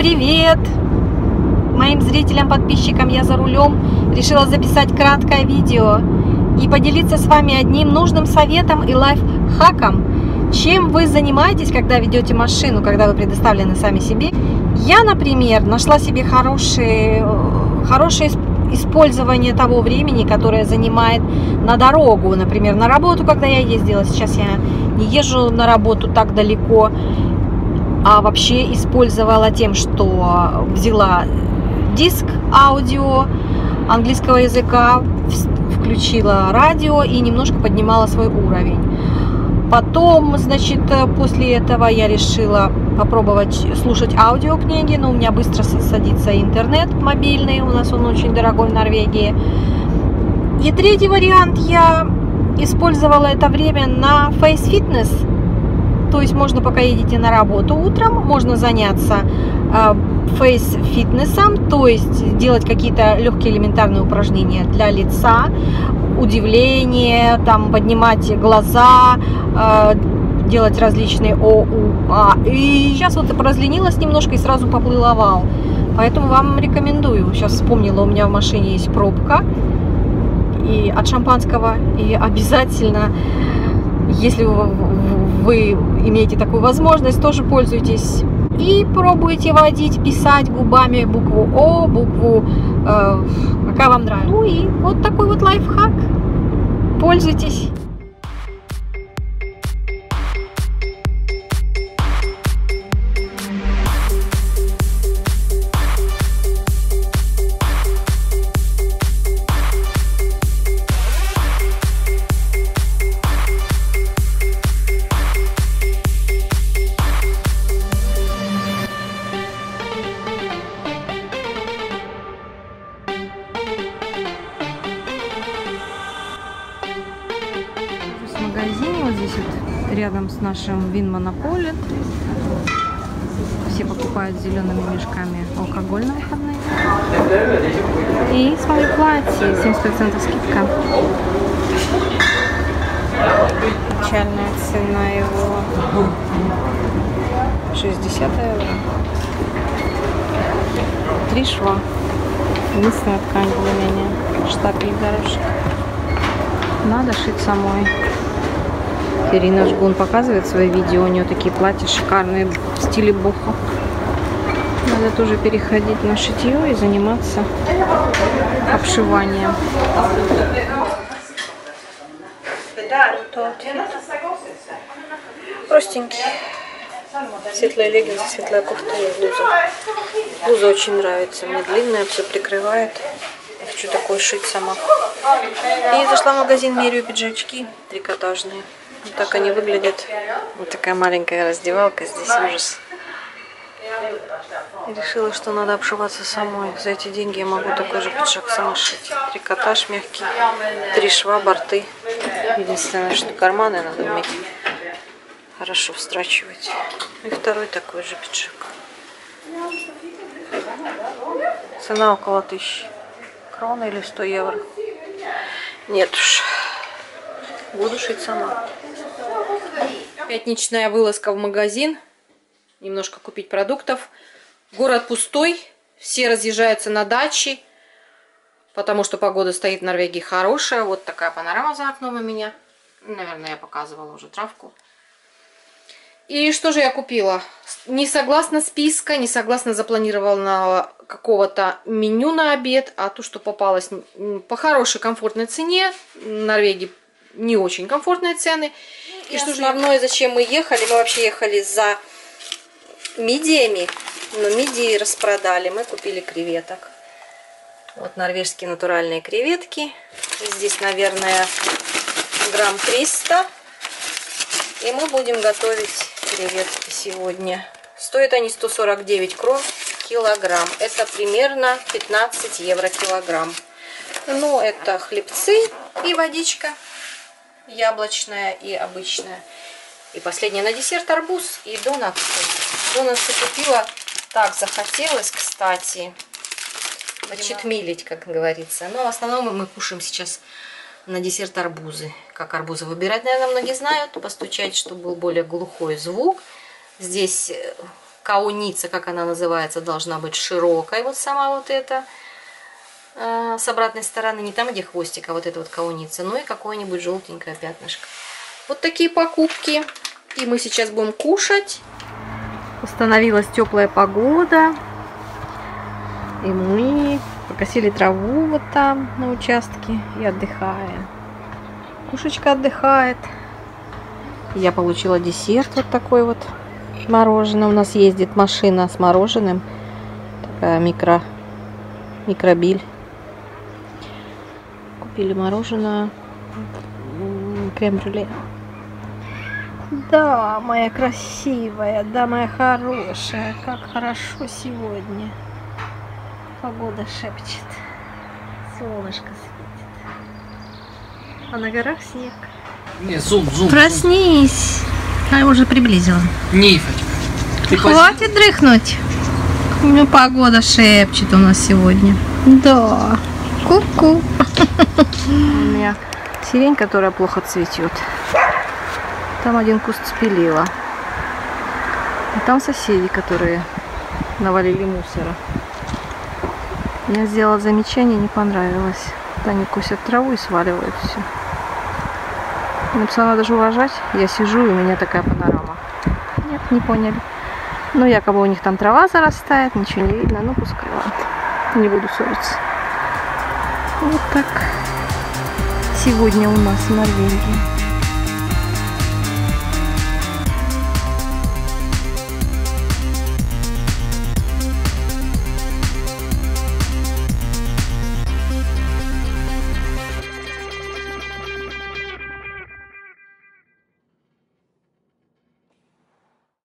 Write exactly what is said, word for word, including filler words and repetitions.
Привет моим зрителям, подписчикам. Я за рулем. Решила записать краткое видео и поделиться с вами одним нужным советом и лайфхаком. Чем вы занимаетесь, когда ведете машину, когда вы предоставлены сами себе? Я, например, нашла себе хорошее, хорошее использование того времени, которое занимает на дорогу. Например, на работу, когда я ездила. Сейчас я не езжу на работу так далеко, а вообще использовала тем, что взяла диск аудио английского языка, включила радио и немножко поднимала свой уровень. Потом, значит, после этого я решила попробовать слушать аудиокниги, но у меня быстро садится интернет мобильный, у нас он очень дорогой в Норвегии. И третий вариант, я использовала это время на Face Fitness. То есть можно, пока едете на работу утром, можно заняться фейс фитнесом, то есть делать какие-то легкие элементарные упражнения для лица, удивление, там поднимать глаза, делать различные о, у, а. И сейчас вот разленилась немножко и сразу поплыла вал. Поэтому вам рекомендую. Сейчас вспомнила, у меня в машине есть пробка и от шампанского, и обязательно, если вы, вы имеете такую возможность, тоже пользуйтесь и пробуйте водить, писать губами букву О, букву, э, какая вам нравится. Ну и вот такой вот лайфхак. Пользуйтесь. Магазине вот здесь вот рядом с нашим Винмонополит. Все покупают зелеными мешками алкоголь на выходные. И смотри, платье, семьдесят процентов скидка. Печальная цена его шестьдесят евро. Три шва. Единственная ткань более-менее. Штапель горошек. Надо шить самой. Ирина Жгун показывает свои видео, у нее такие платья шикарные в стиле бохо. Надо тоже переходить на шитье и заниматься обшиванием. Простенький. Светлые леггинсы, светлая кофта и блуза. Блуза очень нравится, мне длинная, все прикрывает. Я хочу такое шить сама. И зашла в магазин, меряю пиджачки трикотажные. Вот так они выглядят. Вот такая маленькая раздевалка, здесь ужас. И решила, что надо обшиваться самой. За эти деньги я могу такой же пиджак сама шить. Трикотаж мягкий, три шва, борты. Единственное, что карманы надо уметь хорошо встрачивать. И второй такой же пиджак. Цена около тысячи крон или сто евро. Нет уж. Буду шить сама. Пятничная вылазка в магазин. Немножко купить продуктов. Город пустой. Все разъезжаются на дачи. Потому что погода стоит в Норвегии хорошая. Вот такая панорама за окном у меня. Наверное, я показывала уже травку. И что же я купила? Не согласно списка, не согласно запланированного какого-то меню на обед. А то, что попалось по хорошей комфортной цене. В Норвегии не очень комфортные цены. И, и что же основное, зачем мы ехали? Мы вообще ехали за мидиями, но мидии распродали. Мы купили креветок. Вот норвежские натуральные креветки. Здесь, наверное, грамм триста. И мы будем готовить креветки сегодня. Стоят они сто сорок девять крон килограмм. Это примерно пятнадцать евро килограмм. Ну, это хлебцы и водичка. Яблочная и обычная. И последняя на десерт арбуз и донатсы. Донатсы купила. Так захотелось, кстати. Почетмилить, как говорится. Но в основном мы кушаем сейчас на десерт арбузы. Как арбузы выбирать, наверное, многие знают. Постучать, чтобы был более глухой звук. Здесь кауница, как она называется, должна быть широкой. Вот сама вот эта. С обратной стороны, не там, где хвостик, а вот эта вот кауница. Ну и какое-нибудь желтенькое пятнышко. Вот такие покупки. И мы сейчас будем кушать. Установилась теплая погода. И мы покосили траву вот там на участке и отдыхаем. Кушечка отдыхает. Я получила десерт вот такой вот. Мороженое. У нас ездит машина с мороженым. Такая микро, микробиль. Купили мороженое. Крем-брюле. Да, моя красивая, да, моя хорошая. Как хорошо сегодня. Погода шепчет. Солнышко светит. А на горах снег. Не, зум, зум. Проснись. А я уже приблизила. Нифочка. Хватит дрыхнуть. Ну, погода шепчет у нас сегодня. Да. Ку-ку. У меня сирень, которая плохо цветет. Там один куст спилила. А там соседи, которые навалили мусора. Я сделала замечание, не понравилось. Они косят траву и сваливают все. Написала, надо же уважать. Я сижу, и у меня такая панорама. Нет, не поняли. Ну, якобы у них там трава зарастает, ничего не видно. Ну, пускай, ладно. Не буду ссориться. Вот так сегодня у нас в Норвегии.